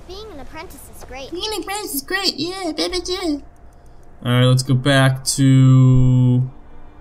Being an apprentice is great. Being an apprentice is great, yeah, baby, yeah. Alright, let's go back to...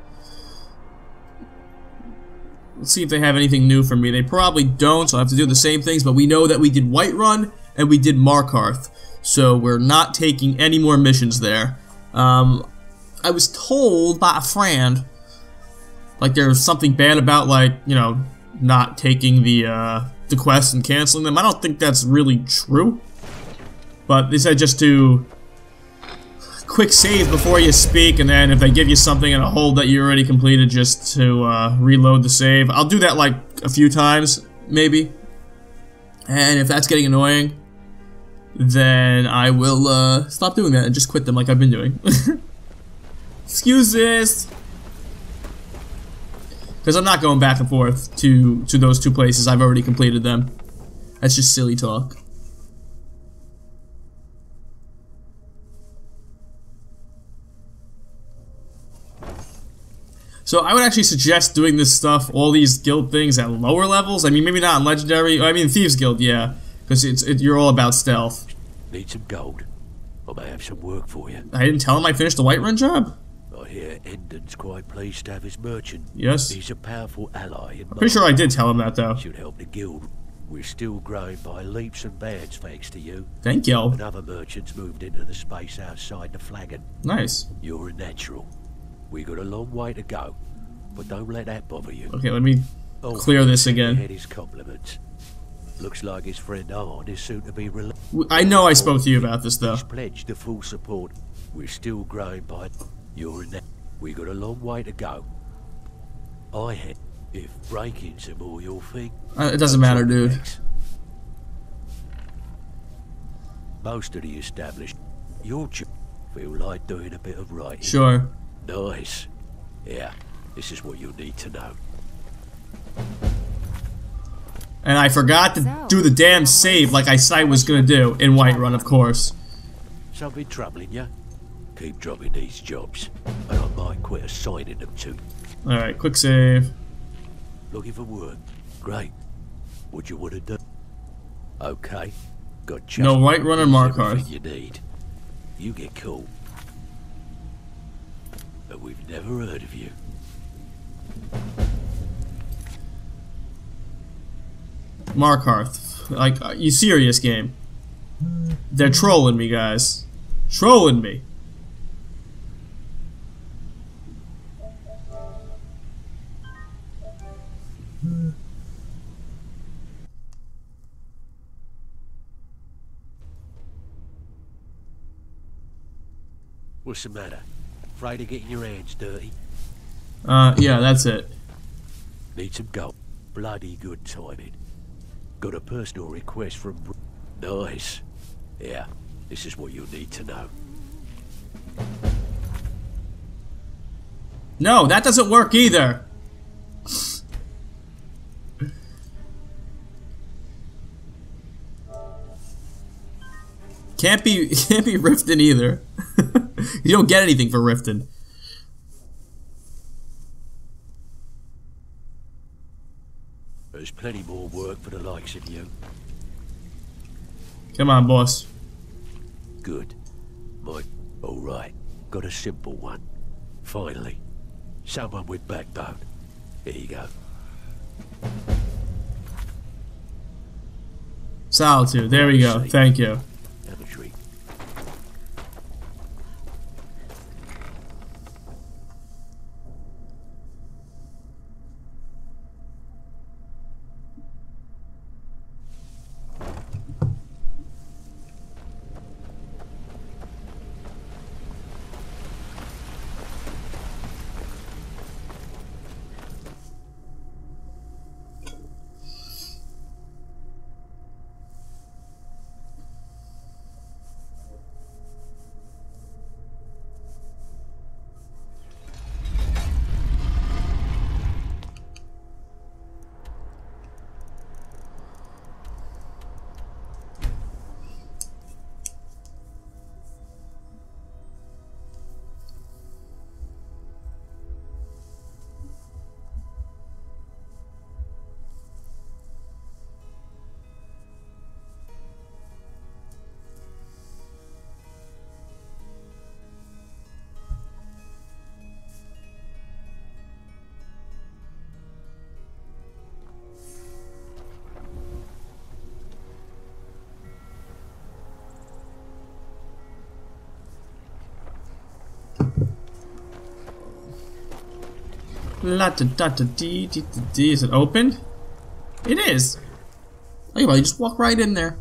Let's see if they have anything new for me. They probably don't, so I have to do the same things, but we know that we did Whiterun and we did Markarth. So we're not taking any more missions there. I was told by a friend, like there's something bad about, like, you know, not taking the quests and canceling them. I don't think that's really true. But they said just to quick save before you speak, and then if they give you something in a hold that you already completed, just to reload the save. I'll do that like a few times, maybe. And if that's getting annoying, then I will stop doing that and just quit them like I've been doing. Excuse this! Because I'm not going back and forth to those two places. I've already completed them. That's just silly talk. So I would actually suggest doing this stuff, all these guild things at lower levels. I mean, maybe not in Legendary. I mean, Thieves Guild, yeah. Because you're all about stealth. Need some gold? I may have some work for you. I didn't tell him I finished the Whiterun job? I hear Endon's quite pleased to have his merchant. Yes. He's a powerful ally. I'm pretty sure I did tell him that, though. Should help the guild. We're still growing by leaps and bounds thanks to you. Thank you. And other merchants moved into the space outside the flagon. Nice. You're a natural. We got a long way to go, but don't let that bother you. Okay, let me clear this again. His compliments. Looks like his friend Arn is soon to be released. I know I spoke to you about this, though. He's pledged the full support. We're still growing by. You're a we got a long way to go. I had. If break-ins are more your thing. It doesn't matter, dude. Most of the established. Your feel like doing a bit of writing. Sure. Nice. Yeah, this is what you need to know. And I forgot to do the damn save like I said I was gonna do in Whiterun, of course. Something troubling you? Keep dropping these jobs, and I might quit assigning them to you. Alright, quick save. Looking for work? Great. What you want to do? Okay. Got just no Whiterun or Markarth. You need. You get cool. But we've never heard of you. Markarth. Like, you serious, game? They're trolling me, guys. Trolling me. What's the matter? Afraid of getting your hands dirty? Yeah, that's it. Need some gold. Bloody good timing. Got a personal request from... Nice. Yeah, this is what you need to know. No, that doesn't work either. Can't be Riften either. You don't get anything for Riften. There's plenty more work for the likes of you. Come on, boss. Good. Alright. Got a simple one. Finally. Someone with backbone. Here you go. Solitude. There we go. Thank you. Have a treat. La da da da dee dee dee dee. Is it open? It is. Oh, well, you just walk right in there.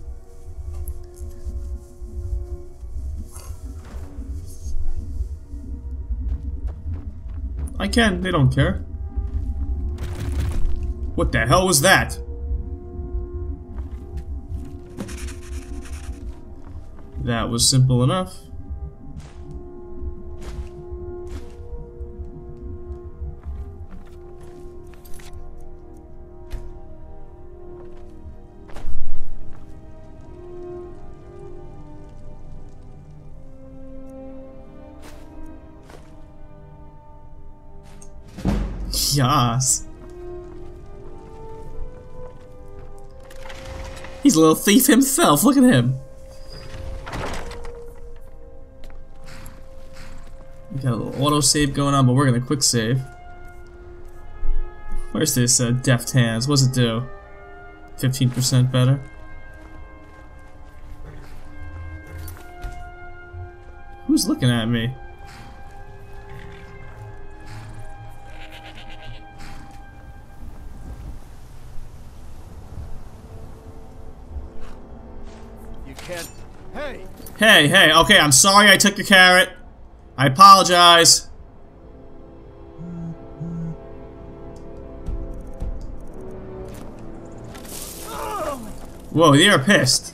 I can. They don't care. What the hell was that? That was simple enough. Yas. He's a little thief himself. Look at him. We got a little autosave going on, but we're gonna quick save. Where's this deft hands? What's it do? 15% better. Who's looking at me? Hey, okay, I'm sorry I took your carrot. I apologize. Whoa, they are pissed.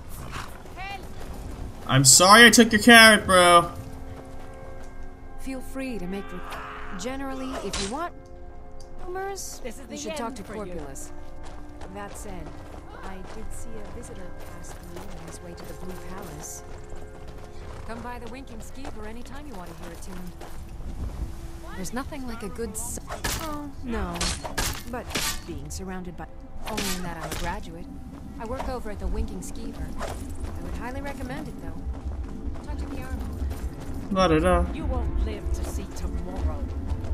I'm sorry I took your carrot, bro. Feel free to make generally, if you want rumors, you should talk to Corpulus. That said, I did see a visitor pass through on his way to the Blue Palace. Come by the Winking Skeever anytime you want to hear a tune. There's nothing like a good oh, no. But being surrounded by... Only in that I'm a graduate. I work over at the Winking Skeever. I would highly recommend it, though. Talk to the armor. La-da-da. You won't live to see tomorrow.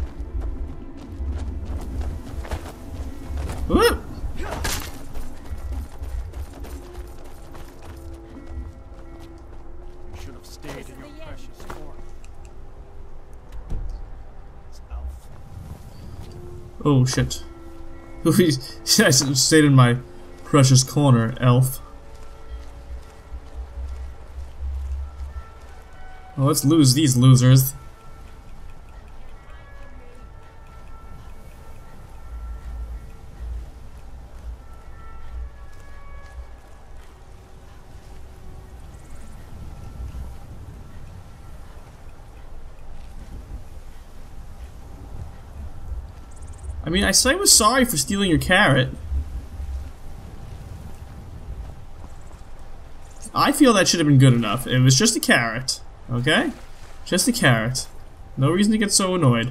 Whoop. Stayed in your precious corner. It's Elf. Oh shit. I should have stayed in my precious corner, elf. Well, let's lose these losers. I mean, I said I was sorry for stealing your carrot. I feel that should have been good enough. It was just a carrot, okay? Just a carrot. No reason to get so annoyed.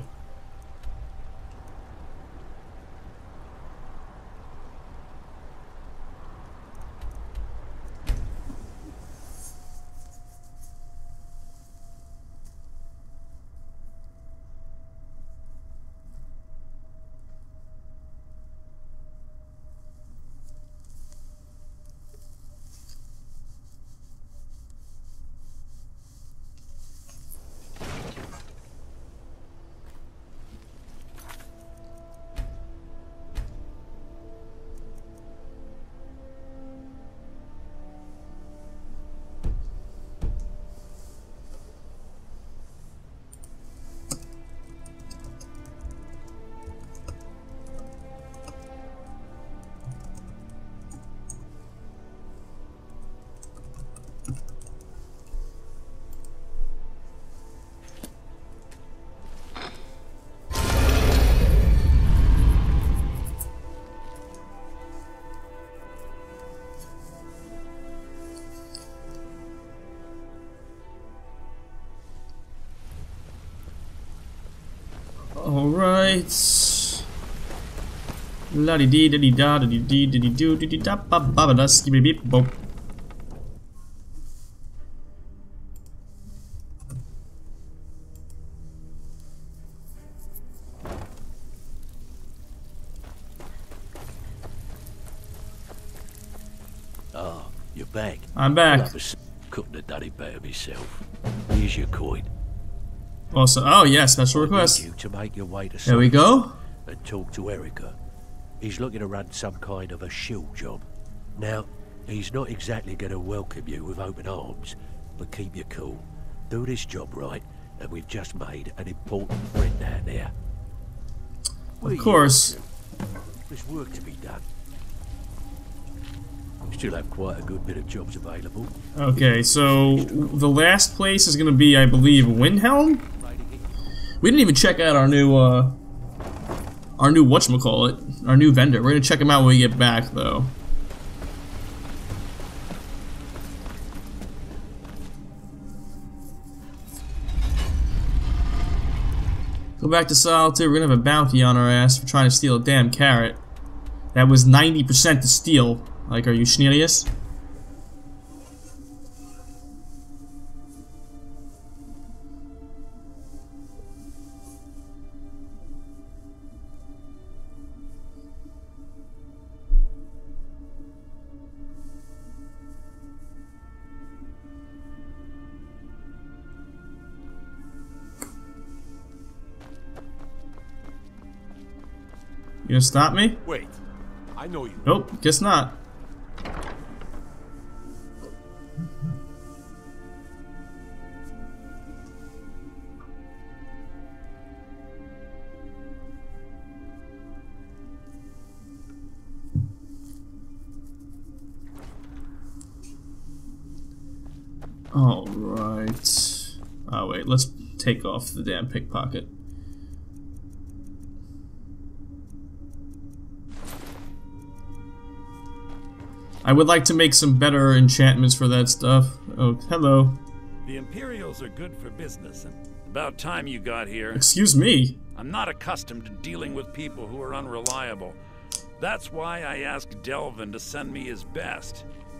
Alright. La di dee di da di dee di do di da ba ba da skibby beep bop. Ah, you're back. I'm back. Couldn't have done it better myself. Here's your coin. Also, oh yeah, special I need request. you to make your way to There we go. and talk to Erica. He's looking to run some kind of a shield job. Now, he's not exactly going to welcome you with open arms, but keep your cool. Do this job right, and we've just made an important friend out there. Of course. There's work to be done. We still have quite a good bit of jobs available. Okay, so the last place is gonna be, I believe, Windhelm? We didn't even check out our new whatchamacallit, our new vendor. We're gonna check him out when we get back, though. Go back to Solitude. We're gonna have a bounty on our ass for trying to steal a damn carrot. That was 90% to steal. Like, are you schnelius? You gonna stop me? Wait, I know you. Nope, guess not. Alright. Oh wait, let's take off the damn pickpocket. I would like to make some better enchantments for that stuff. Oh, hello. The Imperials are good for business, and about time you got here. Excuse me. I'm not accustomed to dealing with people who are unreliable. That's why I asked Delvin to send me his best.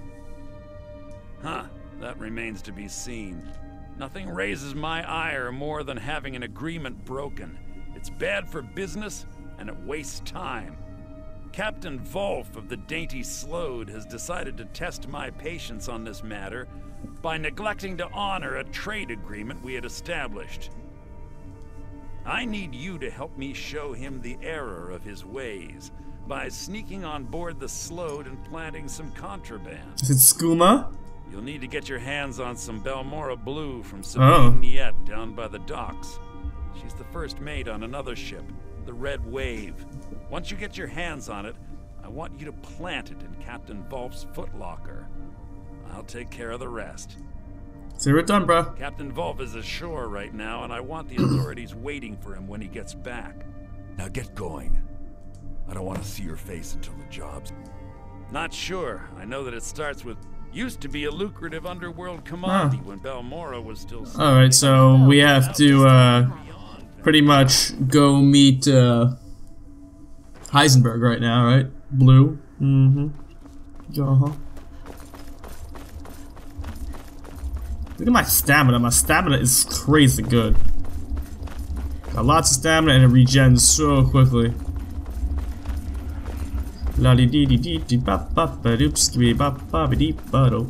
Huh, that remains to be seen. Nothing raises my ire more than having an agreement broken. It's bad for business, and it wastes time. Captain Wolf of the Dainty Slode has decided to test my patience on this matter by neglecting to honor a trade agreement we had established. I need you to help me show him the error of his ways by sneaking on board the Slode and planting some contraband. Is it skooma? You'll need to get your hands on some Balmora Blue from Sabine Niet down by the docks. She's the first mate on another ship, the Red Wave. Once you get your hands on it, I want you to plant it in Captain Wolf's footlocker. I'll take care of the rest. Say we're done, bro. Captain Wolf is ashore right now, and I want the authorities waiting for him when he gets back. Now get going. I don't want to see your face until the job's... Not sure. I know that it starts with... Used to be a lucrative underworld commodity when Balmora was still... Alright, so we have to, pretty much go meet, Heisenberg right now, right? Blue. Mm-hmm. Uh-huh. Look at my stamina. My stamina is crazy good. Got lots of stamina and it regens so quickly. La di di di di di ba ba ba doops ba ba ba ba dee ba do.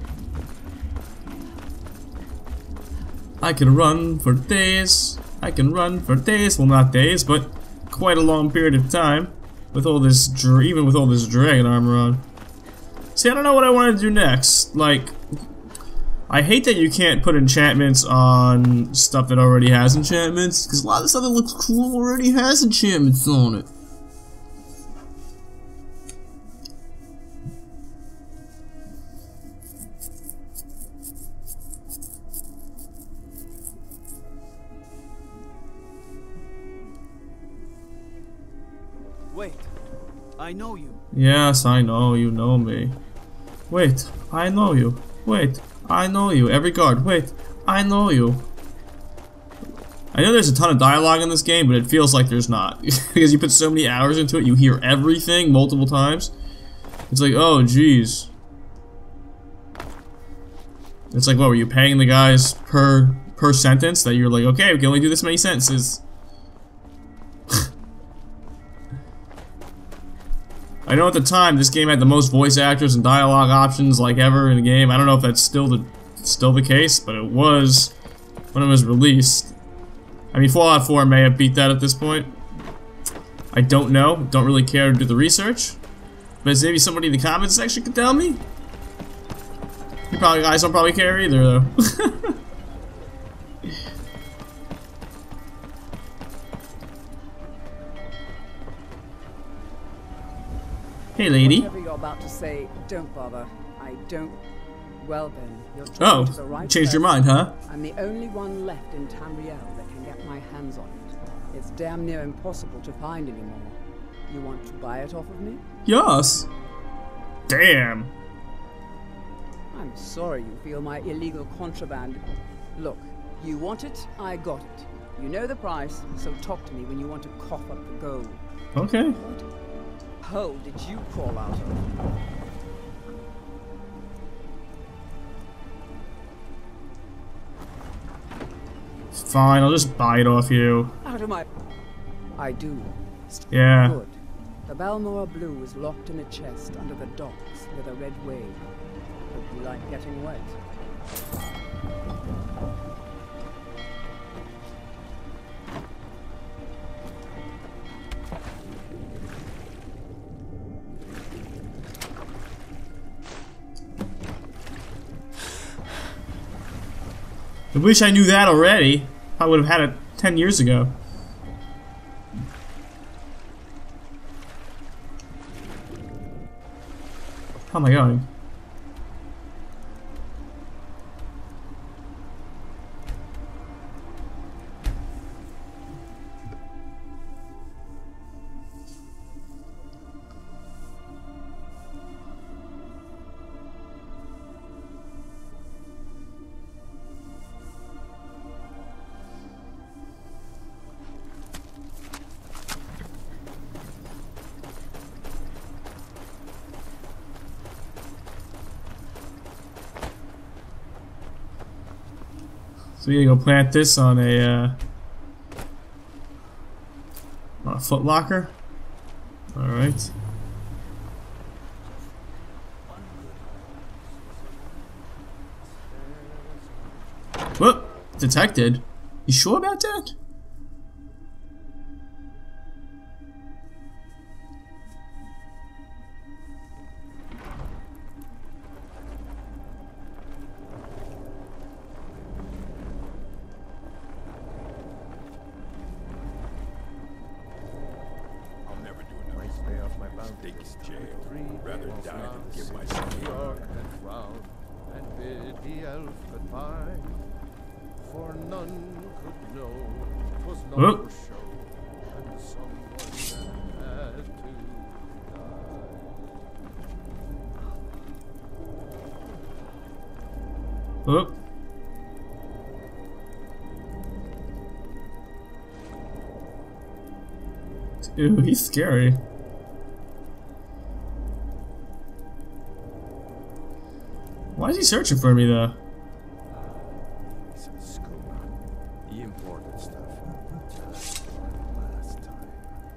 I can run for days. I can run for days. Well, not days, but quite a long period of time. With all this, even with all this dragon armor on. See, I don't know what I want to do next. Like, I hate that you can't put enchantments on stuff that already has enchantments, because a lot of the stuff that looks cool already has enchantments on it. Wait, I know you. Yes, I know, you know me. Wait, I know you. Wait, I know you. Every guard, wait, I know you. I know there's a ton of dialogue in this game, but it feels like there's not. Because you put so many hours into it, you hear everything multiple times. It's like, oh, jeez. It's like, what, were you paying the guys per sentence? That you're like, okay, we can only do this many sentences. I know at the time this game had the most voice actors and dialogue options like ever in the game. I don't know if that's still the case, but it was when it was released. I mean, Fallout 4 may have beat that at this point. I don't know. Don't really care to do the research. But maybe somebody in the comments section could tell me. You probably guys don't probably care either, though. Hey, lady. Whatever you're about to say, don't bother. I don't. Well then, you're Oh, to the right changed your person. mind, huh? I'm the only one left in Tamriel that can get my hands on it. It's damn near impossible to find anymore. You want to buy it off of me? Yes. Damn. I'm sorry you feel my illegal contraband. Look, you want it, I got it. You know the price, so talk to me when you want to cough up the gold. Okay. What hole did you crawl out of? Fine, I'll just buy it off you. Out of my... I do. Yeah. Good. The Balmora Blue is locked in a chest under the docks with a red wave. Hope you like getting wet. I wish I knew that already. I would have had it 10 years ago. How am I going? So we gotta go plant this on a foot locker. All right. Whoop! Detected. You sure about that? Rather die than give myself and bid the elf goodbye. For none could know 'twas not Whoop. for show, and someone had to die. Whoop. Ew, he's scary. Why is he searching for me though? Some scuba. The important stuff. Just one last time.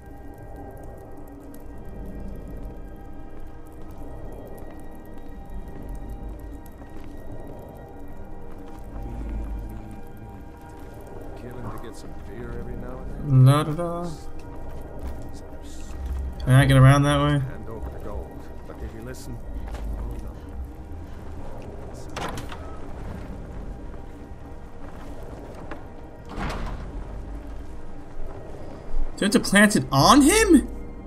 Killing to get some beer every now and then. Not at all. Can I get around that way? Hand over the gold. But if you listen, oh no. Do I have to plant it on him?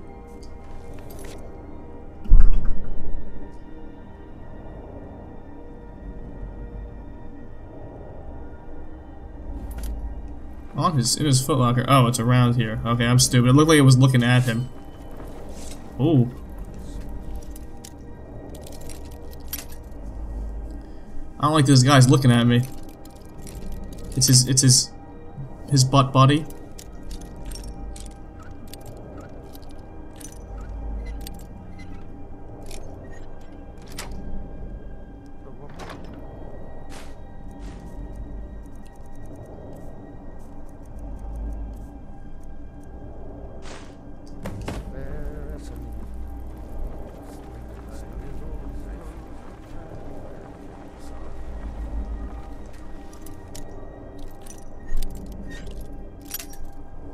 On his, in his footlocker. Oh, it's around here. Okay, I'm stupid. It looked like it was looking at him. Ooh. I don't like this guy's looking at me. It's his butt buddy.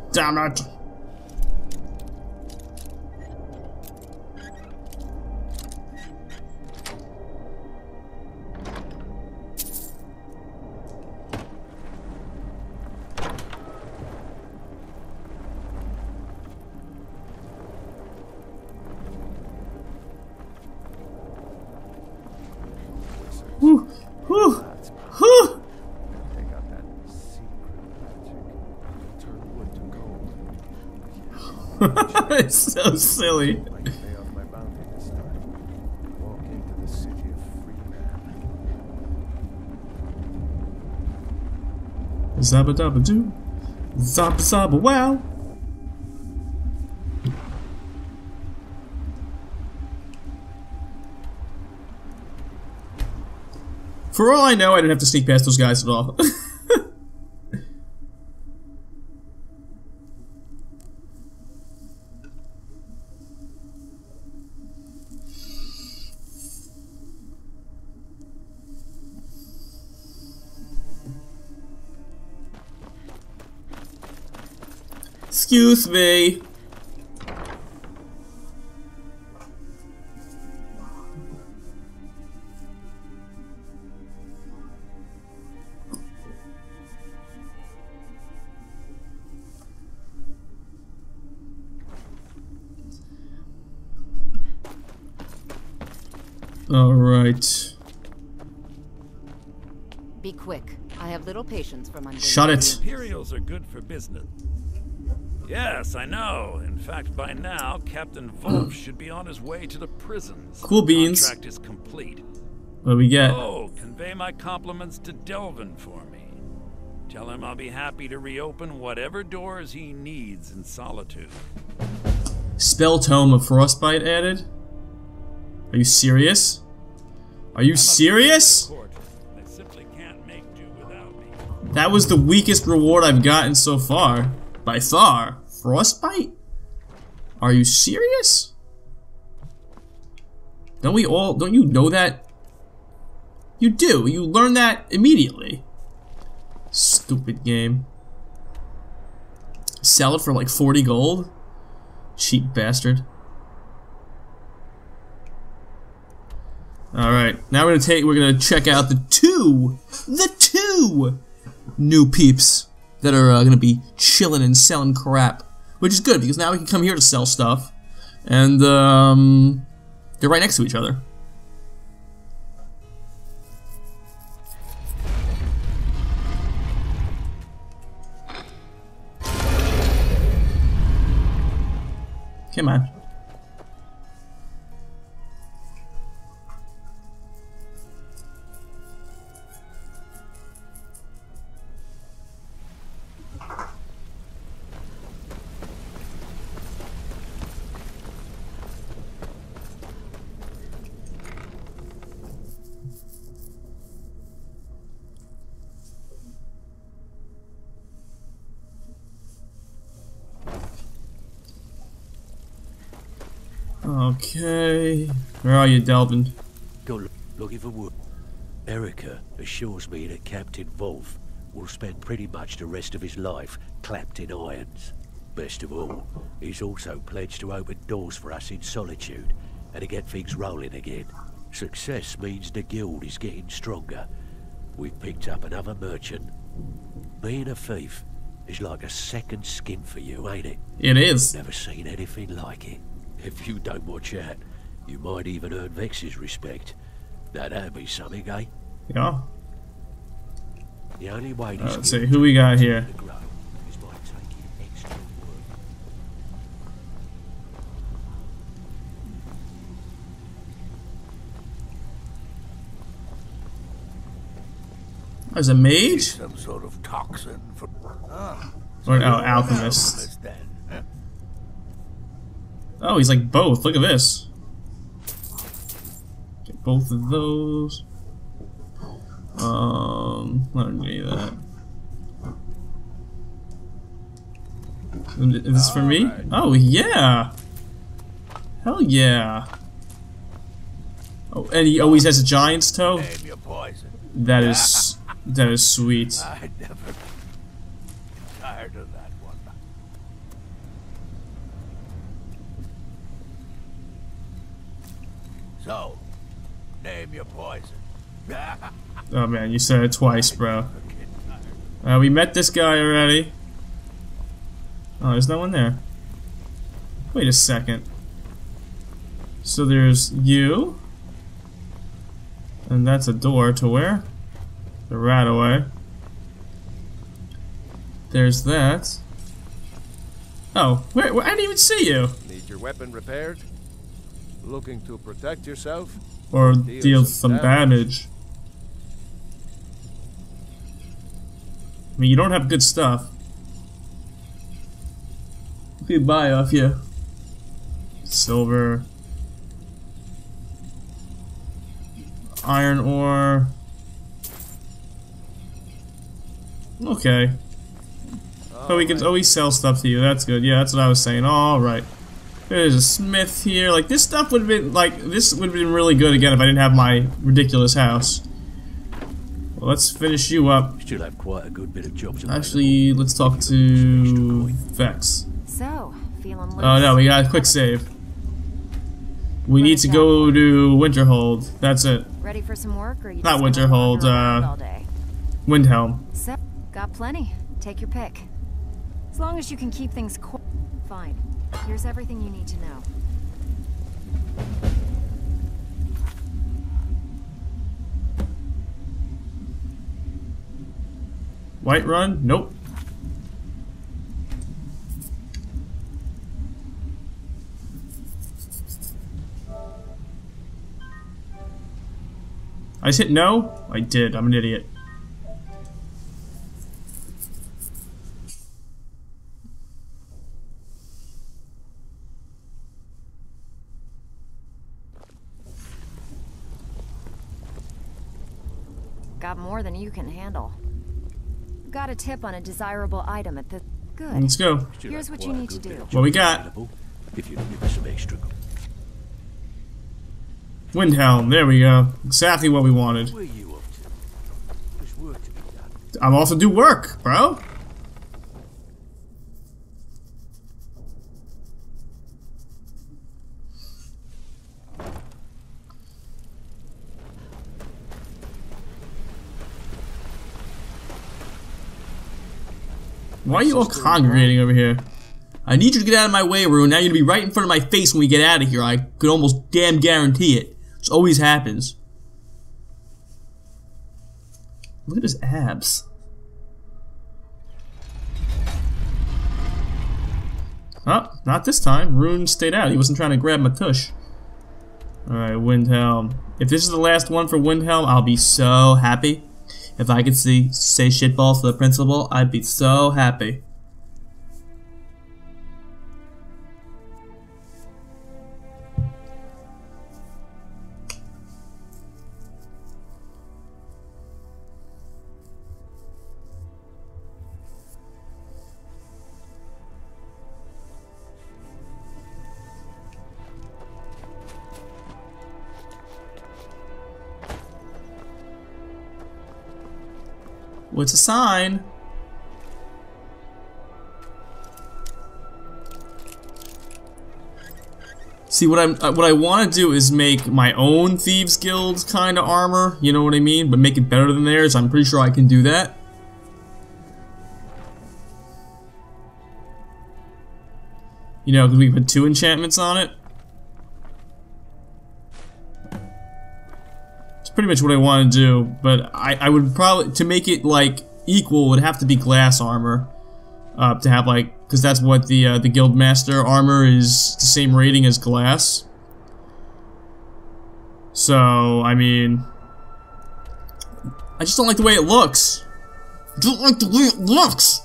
Damn it! Whew! Whew! Whew! They got that secret magic. Turn wood to gold. It's so silly. I can pay off my bounty this time. Walk into the city of Freeman. Zabba dabba doo. Zabba zabba wow. For all I know, I didn't have to sneak past those guys at all. Excuse me. All right. Be quick. I have little patience for Monday. Shut it. The Imperials are good for business. Yes, I know. In fact, by now, Captain Wolf should be on his way to the prisons. Cool beans. The contract is complete. What do we get? Oh, convey my compliments to Delvin for me. Tell him I'll be happy to reopen whatever doors he needs in Solitude. Spell Tome of Frostbite added? Are you serious? Are you serious? They simply can't make do without me. That was the weakest reward I've gotten so far. By far. Frostbite? Are you serious? Don't you know that? You do. You learn that immediately. Stupid game. Sell it for like 40 gold? Cheap bastard. Alright, now we're gonna check out the two new peeps that are gonna be chilling and selling crap. Which is good, because now we can come here to sell stuff. And, they're right next to each other. Come on. Okay, where are you, Delvin? Go looking for wood. Erica assures me that Captain Wolf will spend pretty much the rest of his life clapped in irons. Best of all, he's also pledged to open doors for us in Solitude and to get things rolling again. Success means the guild is getting stronger. We've picked up another merchant. Being a thief is like a second skin for you, ain't it? It is. Never seen anything like it. If you don't watch out, you might even earn Vex's respect. That'd be something, eh? Yeah. The only way Let's see, who we got here? is by taking extra work. There's a mage? Some sort of toxin for... Or no, alchemist. Oh, he's like both. Look at this. Get both of those. I don't need that. Is this for me? Oh yeah. Hell yeah. Oh, and he always has a giant's toe. That is sweet. I never tired of that one. So, name your poison. Oh man, you said it twice, bro. We met this guy already. Oh, there's no one there. Wait a second. So there's you. And that's a door to where? The Rataway. There's that. Oh, where? I didn't even see you. Need your weapon repaired? Looking to protect yourself? Or deal some damage. I mean, you don't have good stuff. What can you buy off you? Silver. Iron ore. Okay. Oh, we can always sell stuff to you. That's good. Yeah, that's what I was saying. All right. There's a smith here. Like this stuff would have been like this would have been really good again if I didn't have my ridiculous house. Well, let's finish you up. Still have quite a good bit of jobs. Actually, let's talk to Vex. So, feeling loose? Oh no, we got a quick save. We need to go to Winterhold. That's it. Ready for some work, or you Not just gonna Winterhold. wander around all day? Windhelm. So, got plenty. Take your pick. As long as you can keep things fine. Here's everything you need to know. Whiterun? Nope. I just hit no? I did. I'm an idiot. Got more than you can handle. Got a tip on a desirable item at the... Good. Let's go. Here's what you need to do. What we got? If you give us some extra. Windhelm. There we go. Exactly what we wanted. Where are you up to? There's work to be done. I'm off to do work, bro. Why are you all congregating over here? I need you to get out of my way, Rune. Now you're gonna be right in front of my face when we get out of here. I could almost damn guarantee it. This always happens. Look at his abs. Oh, not this time. Rune stayed out. He wasn't trying to grab my tush. Alright, Windhelm. If this is the last one for Windhelm, I'll be so happy. If I could say shitballs to the principal, I'd be so happy. What's a sign? See, what I want to do is make my own Thieves Guild kind of armor, you know what I mean? But make it better than theirs. I'm pretty sure I can do that. You know, because we put 2 enchantments on it. Pretty much what I want to do, but I would probably, to make it like equal, would have to be glass armor, to have like, because that's what the Guildmaster armor is, the same rating as glass. So I mean, I just don't like the way it looks. I don't like the way it looks.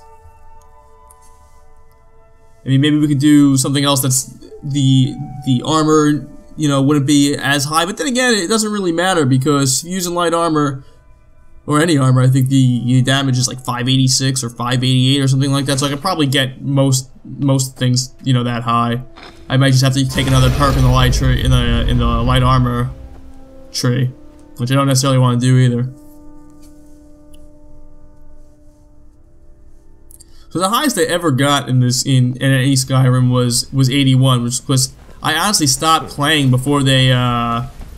I mean, maybe we could do something else that's the armor, you know, wouldn't be as high, but then again, it doesn't really matter because using light armor, or any armor, I think the damage is like 586 or 588 or something like that, so I could probably get most things, you know, that high. I might just have to take another perk in the light tree, in the light armor tree, which I don't necessarily want to do either. So the highest I ever got in this in any Skyrim was 81, which was, I honestly stopped playing before they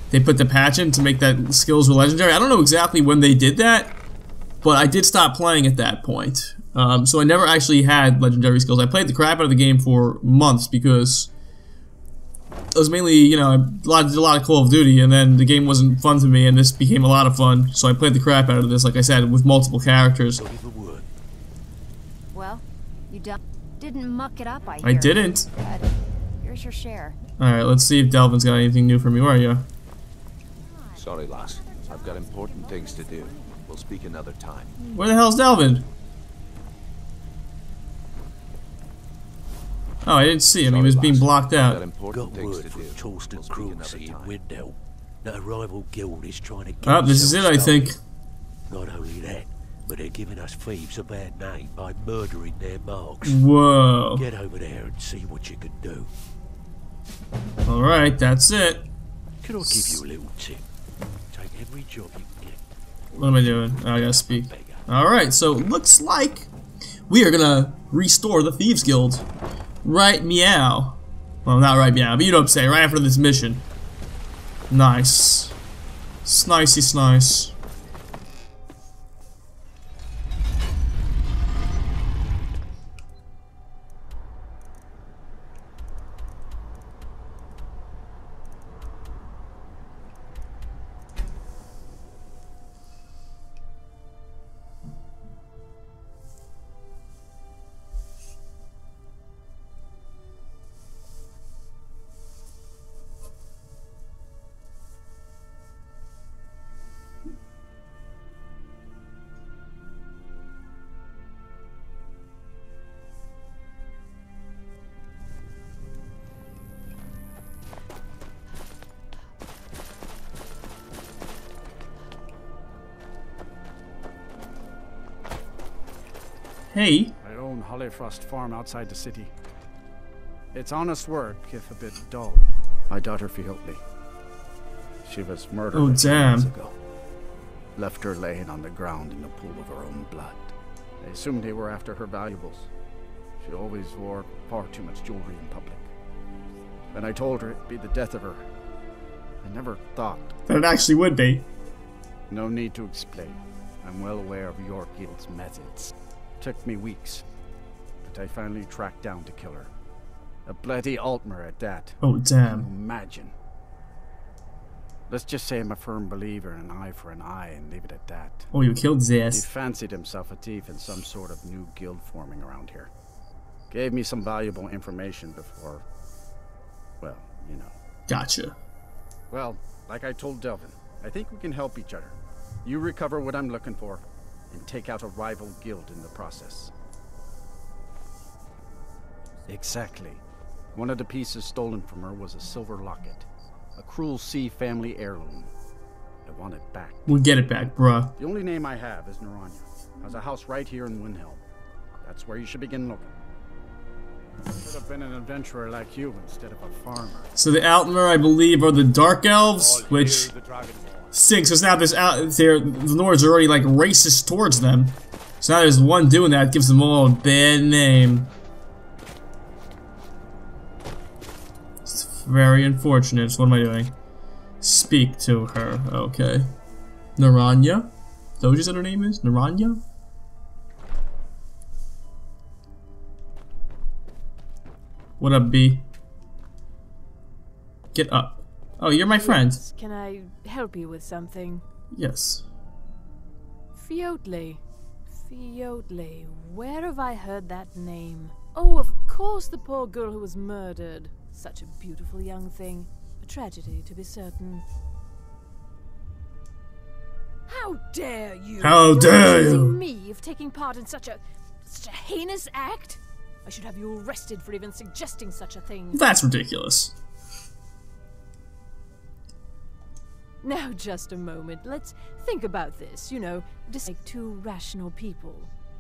they put the patch in to make that skills were legendary. I don't know exactly when they did that, but I did stop playing at that point. So I never actually had legendary skills. I played the crap out of the game for months because it was mainly, you know, I did a lot of Call of Duty, and then the game wasn't fun to me, and this became a lot of fun. So I played the crap out of this, like I said, with multiple characters. Well, you didn't muck it up, I hear. I didn't. Good. Here's your share. Alright, let's see if Delvin's got anything new for me. Where are you? Sorry, lass. I've got important things to do. We'll speak another time. Where the hell's Delvin? Oh, I didn't see him. He was being blocked out. Got word from Torsten Krugse in Windhelm that a rival guild is trying to get Oh, this is it, I think. Not only that, but they're giving us thieves a bad name by murdering their marks. Whoa. Get over there and see what you can do. Alright, that's it. Can I give you a little tip? Take every job you can get. What am I doing? Oh, I gotta speak. Alright, so it looks like we are gonna restore the Thieves Guild. Right meow. Well, not right meow, but you know what I'm saying, right after this mission. Nice. Snicey snice. Hey. I own Hollyfrost Farm outside the city. It's honest work, if a bit dull. My daughter Fiotli. She was murdered a few months ago. Left her laying on the ground in a pool of her own blood. They assumed they were after her valuables. She always wore far too much jewelry in public. When I told her it'd be the death of her, I never thought that it actually would be. No need to explain. I'm well aware of your guild's methods. Took me weeks, but I finally tracked down to kill her. A bloody Altmer at that. Oh, damn. Can you imagine? Let's just say I'm a firm believer in an eye for an eye and leave it at that. Oh, you killed his He ass. fancied himself a thief in some sort of new guild forming around here. Gave me some valuable information before, well, you know. Gotcha. Well, like I told Delvin, I think we can help each other. You recover what I'm looking for, and take out a rival guild in the process. Exactly. One of the pieces stolen from her was a silver locket. A Cruel Sea family heirloom. I want it back. We'll get it back, bruh. The only name I have is Naranya. Has a house right here in Windhelm. That's where you should begin looking. Should have been an adventurer like you instead of a farmer. So the Altmer, I believe, are the Dark Elves, which stinks, because now the Nords are already like racist towards them. So now there's one doing that, gives them all a bad name. It's very unfortunate. So what am I doing? Speak to her. Okay. Naranya? Is that what you said her name is? Naranya? What up, B? Get up. Oh, you're my friend. Can I help you with something? Yes. Fiotli. Fiotli. Where have I heard that name? Oh, of course, the poor girl who was murdered. Such a beautiful young thing. A tragedy, to be certain. How dare you! How dare you! Me of taking part in such a heinous act? I should have you arrested for even suggesting such a thing. That's ridiculous. Now, just a moment. Let's think about this. You know, just like two rational people.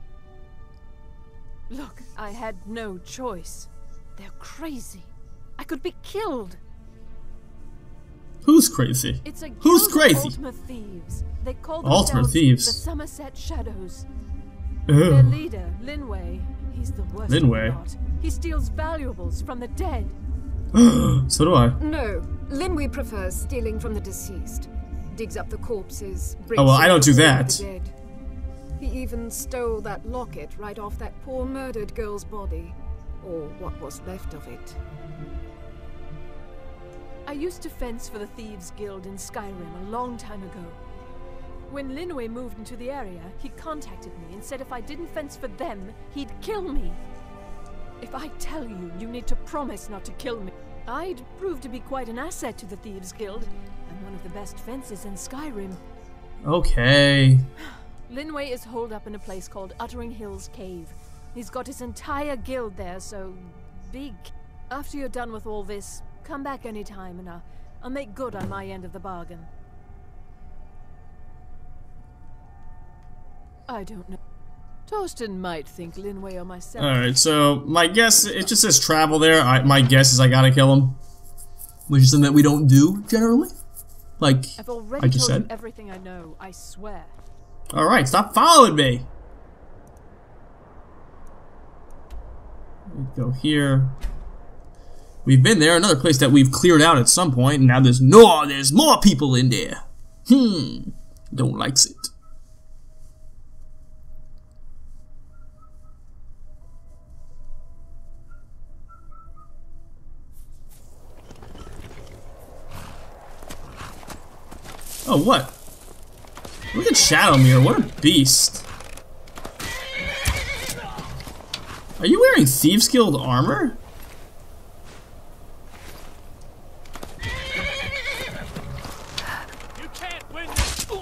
Look, I had no choice. They're crazy. I could be killed. Who's crazy? It's a Who's guild crazy? of Ultimate Thieves. They call Ultimate themselves Thieves. the Somerset Shadows. Ew. Their leader, Linway, he's the worst Linway. of the lot. He steals valuables from the dead. So do I. No, Linwe prefers stealing from the deceased. Digs up the corpses. Oh, well, I don't do that. The dead. He even stole that locket right off that poor murdered girl's body. Or what was left of it. I used to fence for the Thieves Guild in Skyrim a long time ago. When Linwe moved into the area, he contacted me and said if I didn't fence for them, he'd kill me. If I tell you, you need to promise not to kill me. I'd prove to be quite an asset to the Thieves Guild, and one of the best fences in Skyrim. Okay. Linwe is holed up in a place called Uttering Hills Cave. He's got his entire guild there, so big. After you're done with all this, come back anytime and I'll make good on my end of the bargain. I don't know. Torsten might think Linwe or myself. Alright, so my guess, it just says travel there. My guess is I gotta kill him. Which is something that we don't do, generally. Like, I've already I just told said. you everything I know, I swear. Alright, stop following me! Go here. We've been there, another place that we've cleared out at some point, and now there's more people in there. Don't likes it. Oh, what? Look at Shadowmere, what a beast. Are you wearing Thieves Guild armor? You can't win.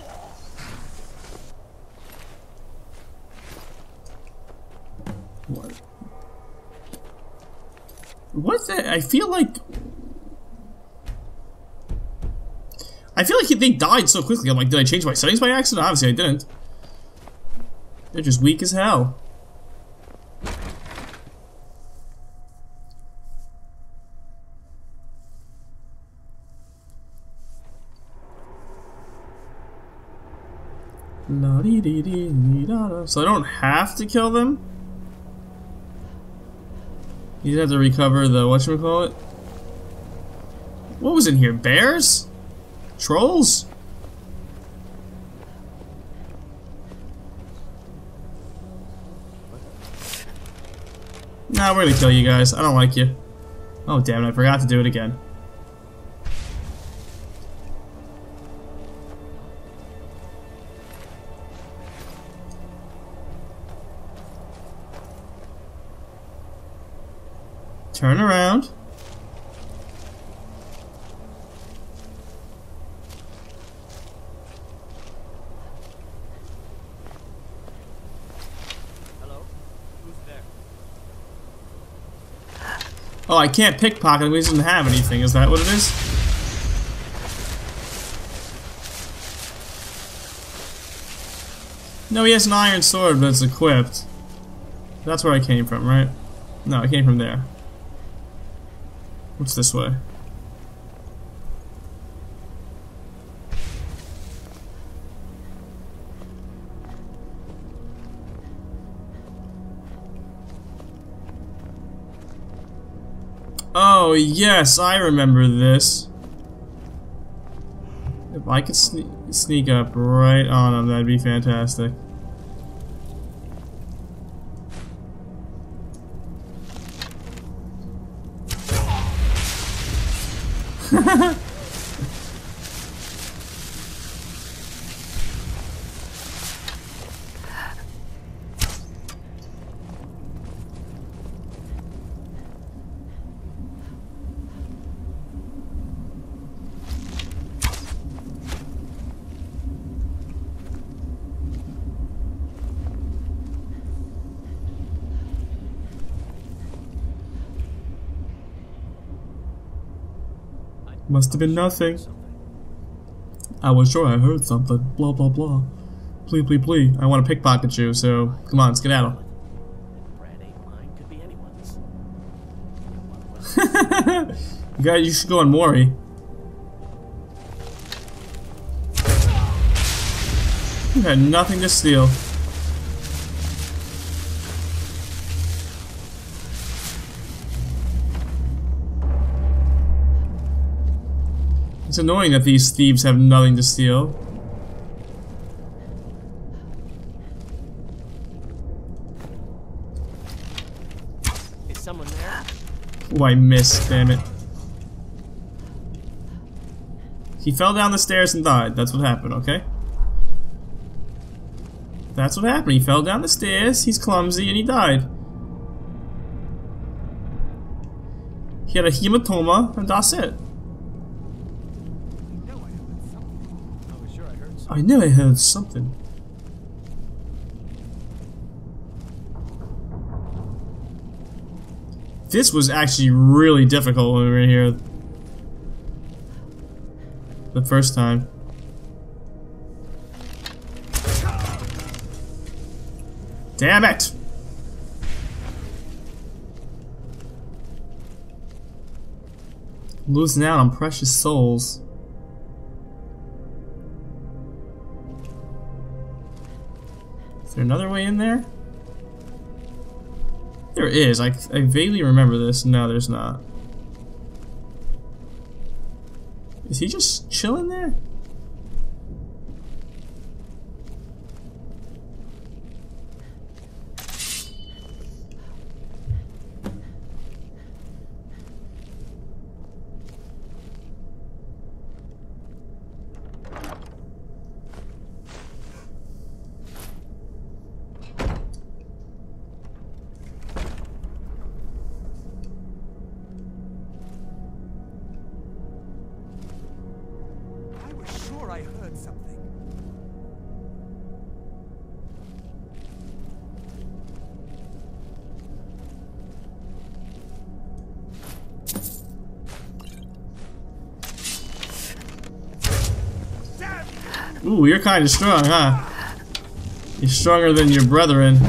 What? What's that? I feel like they died so quickly. I'm like, did I change my settings by accident? Obviously I didn't. They're just weak as hell. So I don't have to kill them? You just have to recover the whatchamacallit? What was in here? Bears? Trolls? Nah, we're gonna kill you guys. I don't like you. Oh damn it, I forgot to do it again. Turn around. Hello? Who's there? Oh, I can't pickpocket him. He doesn't have anything. Is that what it is? No, he has an iron sword, but it's equipped. That's where I came from, right? No, I came from there. What's this way? Oh, yes, I remember this. If I could sneak up right on him, that'd be fantastic. Must have been nothing. I was sure I heard something. Blah blah blah. Please, please, please. I want to pickpocket you, so come on, skedaddle. You should go on Mori. You had nothing to steal. It's annoying that these thieves have nothing to steal. Is someone there? Oh, I missed, damn it. He fell down the stairs and died. That's what happened, okay? That's what happened. He fell down the stairs, he's clumsy, and he died. He had a hematoma, and that's it. I knew I heard something. This was actually really difficult when we were here the first time. Damn it! Losing out on precious souls. Is there another way in there? There is. I vaguely remember this. No, there's not. Is he just chilling there? I heard something. Ooh, you're kind of strong, huh? You're stronger than your brethren.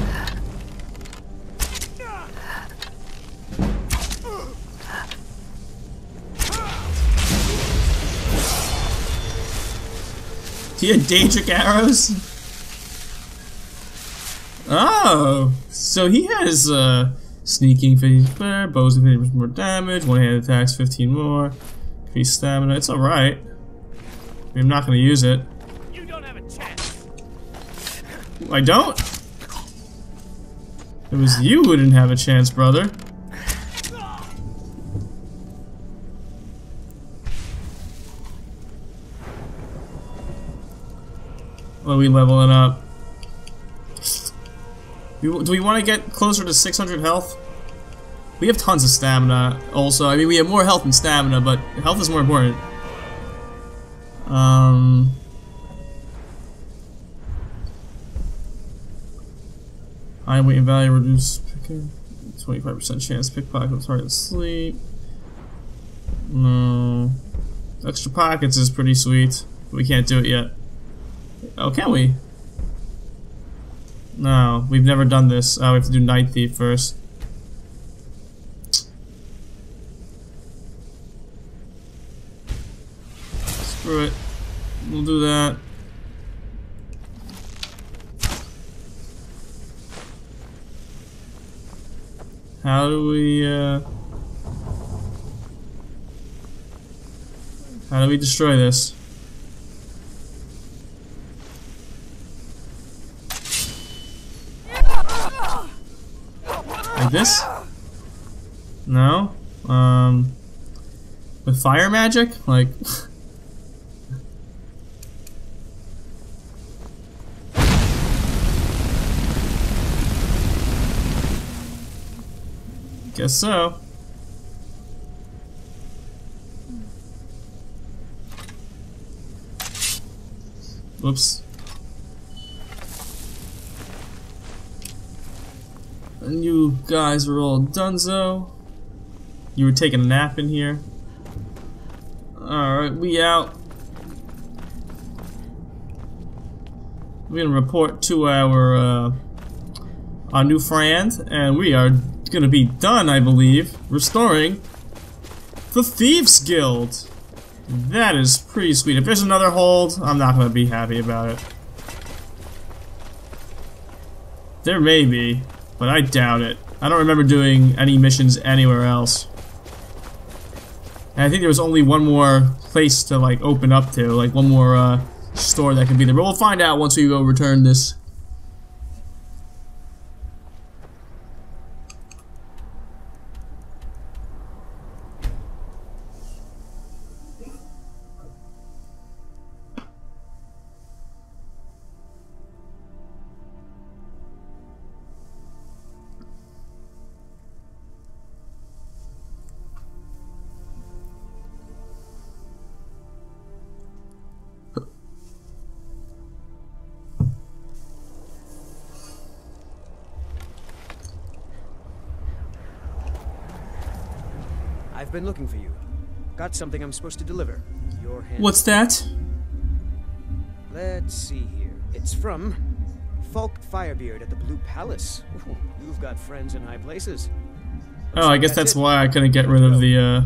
He had Daedric arrows? Oh, so he has sneaking 50 better, bows with 50% more damage, one-handed attacks 15 more, increased stamina. It's alright. I'm not gonna use it. You don't have a chance. I don't? It was you who didn't have a chance, brother. What are we leveling up? Do we want to get closer to 600 health? We have tons of stamina also. I mean, we have more health than stamina, but health is more important. High weight and value reduce 25% chance pickpocket with target sleep. No. Extra pockets is pretty sweet. We can't do it yet. Oh, can we? No, we've never done this. We have to do Night Thief first. Screw it. We'll do that. How do we destroy this? Like this? No? With fire magic? Like... Guess so. Whoops. And you guys were all donezo. You were taking a nap in here. Alright, we out. We're gonna report to our new friend, and we are gonna be done, I believe, restoring the Thieves Guild. That is pretty sweet. If there's another hold, I'm not gonna be happy about it. There may be, but I doubt it. I don't remember doing any missions anywhere else. And I think there was only one more place to like open up to, like one more store that can be there. But we'll find out once we go return this. I've been looking for you. Got something I'm supposed to deliver. Your hand. What's that? Let's see here. It's from Falk Firebeard at the Blue Palace. Ooh, you've got friends in high places. Oh, I guess that's why I couldn't get rid of the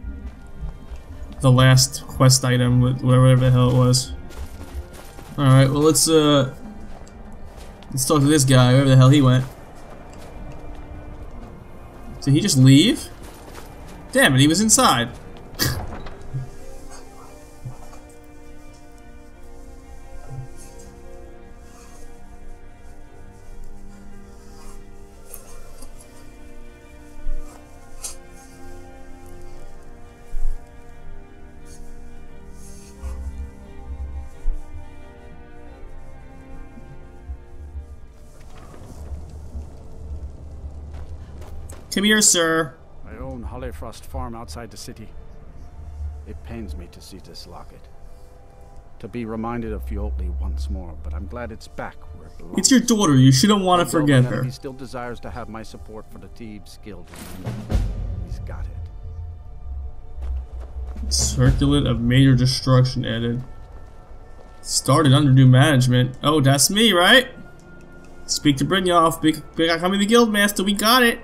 last quest item, whatever the hell it was. All right, well let's talk to this guy, wherever the hell he went. Did he just leave? Damn it, he was inside. Come here, sir. I own Hollyfrost Farm outside the city. It pains me to see this locket. To be reminded of Fiotli once more, but I'm glad it's back where it belongs. It's your daughter. You shouldn't want to forget her. He still desires to have my support for the Thieves Guild. He's got it. Circuit of major destruction added. Started under new management. Oh, that's me, right? Speak to Brynjolf. Big coming the guild master. We got it.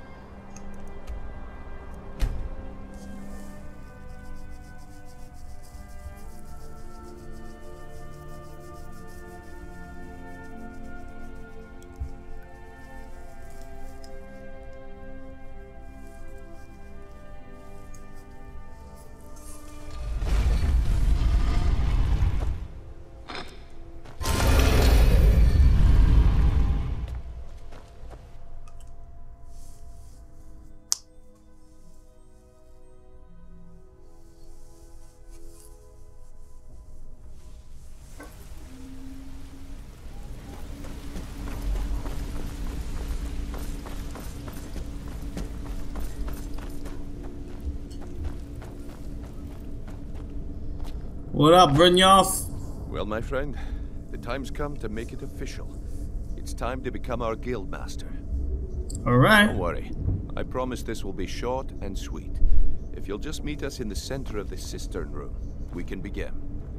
What up, Brynjolf? Well, my friend, the time's come to make it official. It's time to become our guild master. Alright. Don't worry. I promise this will be short and sweet. If you'll just meet us in the center of this cistern room, we can begin.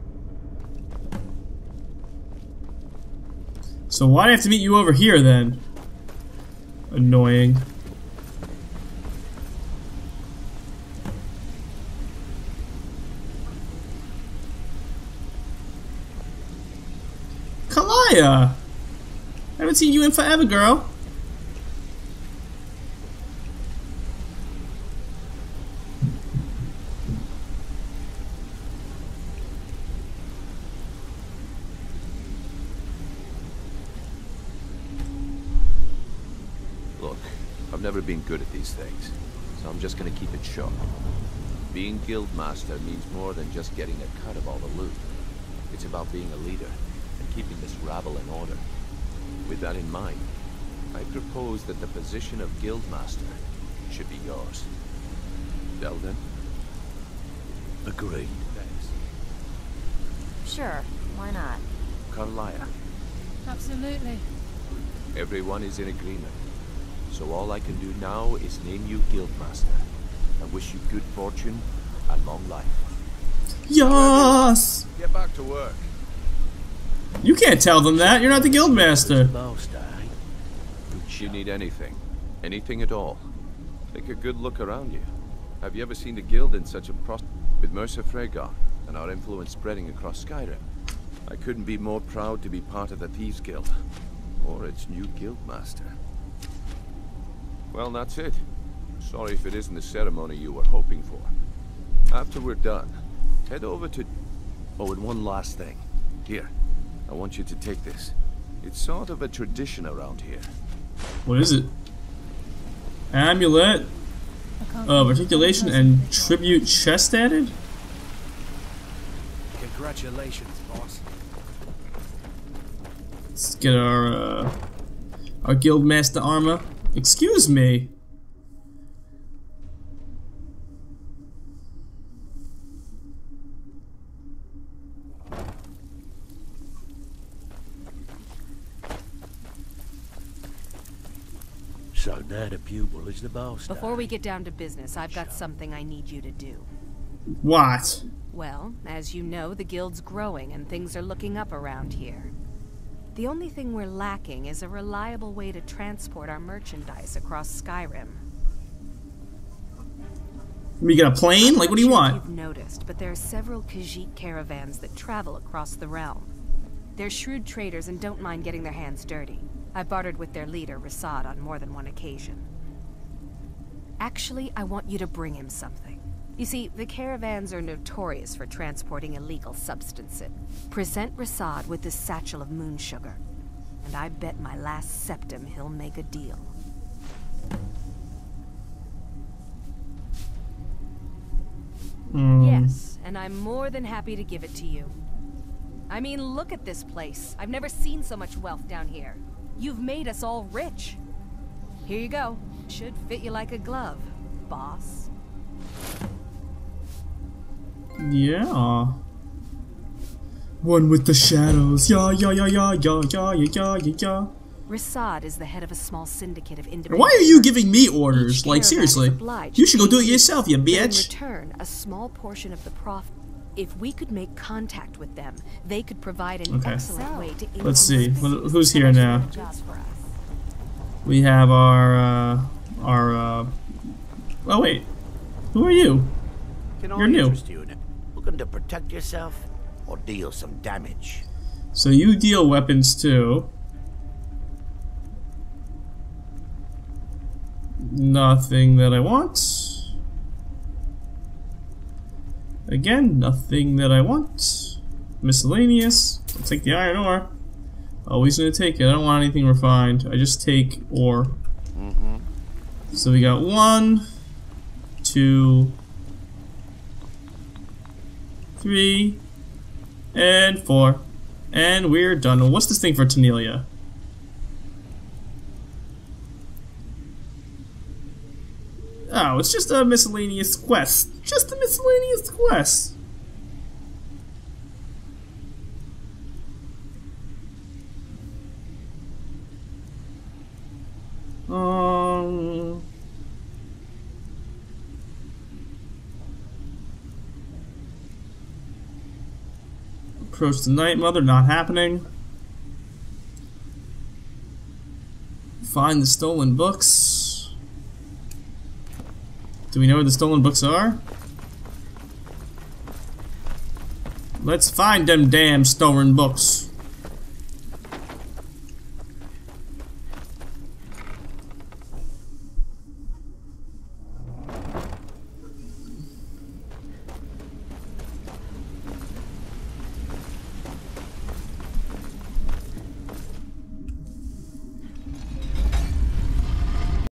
So why do I have to meet you over here then? Annoying. Kalaya! Haven't seen you in forever, girl. Look, I've never been good at these things, so I'm just gonna keep it short. Being guild master means more than just getting a cut of all the loot. It's about being a leader and keeping this rabble in order. With that in mind, I propose that the position of guild master should be yours. Delden? Agreed. Sure, why not? Carlia? Absolutely. Everyone is in agreement. So all I can do now is name you guild master. I wish you good fortune and long life. Yes! Get back to work. You can't tell them that. You're not the guild master. If you need anything at all, take a good look around you. Have you ever seen the guild in such a with Mercer Frey and our influence spreading across Skyrim? I couldn't be more proud to be part of the Thieves Guild, or its new guild master. Well, that's it. Sorry if it isn't the ceremony you were hoping for. After we're done, Head over to... Oh, and one last thing. Here, I want you to take this. It's sort of a tradition around here. What is it? Amulet of articulation and tribute chest added? Congratulations, boss. Let's get our guild master armor. Excuse me. So now the pupil is the boss. Before we get down to business, I've got something I need you to do. What? Well, as you know, the guild's growing and things are looking up around here. The only thing we're lacking is a reliable way to transport our merchandise across Skyrim. We got a plane? Like, what do you want? You've noticed, but there are several Khajiit caravans that travel across the realm. They're shrewd traders and don't mind getting their hands dirty. I've bartered with their leader, Rasad, on more than one occasion. Actually, I want you to bring him something. You see, the caravans are notorious for transporting illegal substances. Present Rasad with this satchel of moon sugar, and I bet my last septim he'll make a deal. Yes, and I'm more than happy to give it to you. I mean, look at this place. I've never seen so much wealth down here. You've made us all rich. Here you go. Should fit you like a glove, boss. Yeah. One with the shadows. Yeah, yeah, yeah, yeah, yeah, yeah, yeah, yeah, yeah. Rasad is the head of a small syndicate of independent... Why are you giving me orders? Like, seriously. You should go do it yourself, you bitch. In return, a small portion of the profit. If we could make contact with them, they could provide an excellent way to... Let's see. Who's here now? We have our... Oh, wait. Who are you? You're new. Looking to protect yourself or deal some damage? So you deal weapons too. Nothing that I want. Again, nothing that I want. Miscellaneous. I'll take the iron ore. Always gonna take it. I don't want anything refined. I just take ore. So we got 1, 2, 3, and 4. And we're done. What's this thing for Tanelia? Oh, it's just a miscellaneous quest. Just a miscellaneous quest. Approach the Night Mother, not happening. Find the stolen books. Do we know where the stolen books are? Let's find them damn stolen books.